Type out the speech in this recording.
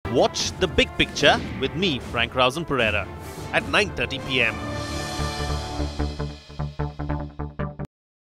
Watch The Big Picture with me, Frank Rausen Pereira, at 9:30 p.m.